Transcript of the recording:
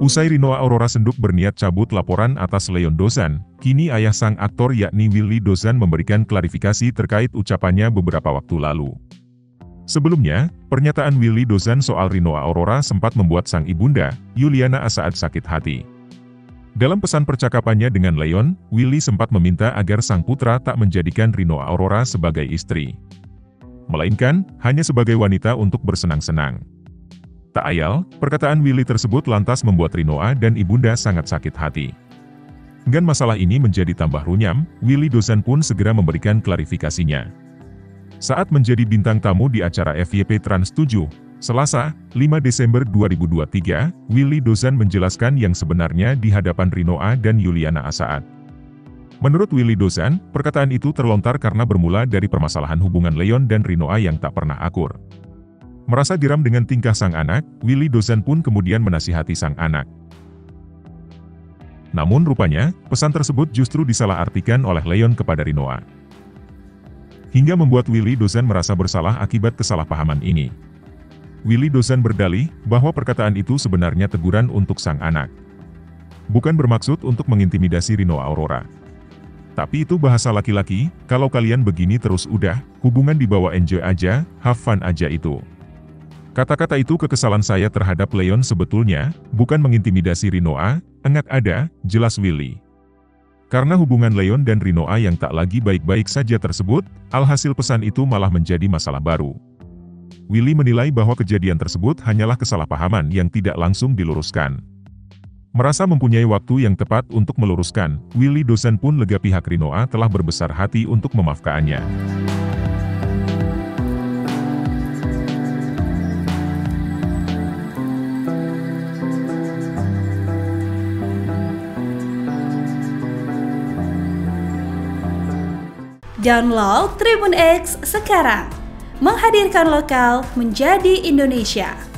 Usai Rinoa Aurora Senduk berniat cabut laporan atas Leon Dozan, kini ayah sang aktor yakni Willy Dozan memberikan klarifikasi terkait ucapannya beberapa waktu lalu. Sebelumnya, pernyataan Willy Dozan soal Rinoa Aurora sempat membuat sang ibunda, Yuliana Asaat sakit hati. Dalam pesan percakapannya dengan Leon, Willy sempat meminta agar sang putra tak menjadikan Rinoa Aurora sebagai istri, melainkan hanya sebagai wanita untuk bersenang-senang. Tak ayal, perkataan Willy tersebut lantas membuat Rinoa dan ibunda sangat sakit hati. Dengan masalah ini menjadi tambah runyam, Willy Dozan pun segera memberikan klarifikasinya. Saat menjadi bintang tamu di acara FYP Trans 7, Selasa, 5 Desember 2023, Willy Dozan menjelaskan yang sebenarnya di hadapan Rinoa dan Yuliana Asaat. Menurut Willy Dozan, perkataan itu terlontar karena bermula dari permasalahan hubungan Leon dan Rinoa yang tak pernah akur. Merasa geram dengan tingkah sang anak, Willy Dozan pun kemudian menasihati sang anak. Namun rupanya, pesan tersebut justru disalahartikan oleh Leon kepada Rinoa, hingga membuat Willy Dozan merasa bersalah akibat kesalahpahaman ini. Willy Dozan berdalih bahwa perkataan itu sebenarnya teguran untuk sang anak, bukan bermaksud untuk mengintimidasi Rinoa Aurora. Tapi itu bahasa laki-laki, kalau kalian begini terus udah, hubungan dibawa enjoy aja, have fun aja itu. Kata-kata itu kekesalan saya terhadap Leon sebetulnya, bukan mengintimidasi Rinoa, enggak ada, jelas Willy. Karena hubungan Leon dan Rinoa yang tak lagi baik-baik saja tersebut, alhasil pesan itu malah menjadi masalah baru. Willy menilai bahwa kejadian tersebut hanyalah kesalahpahaman yang tidak langsung diluruskan. Merasa mempunyai waktu yang tepat untuk meluruskan, Willy Dozan pun lega pihak Rinoa telah berbesar hati untuk memaafkannya. Download Tribun X sekarang, menghadirkan lokal menjadi Indonesia.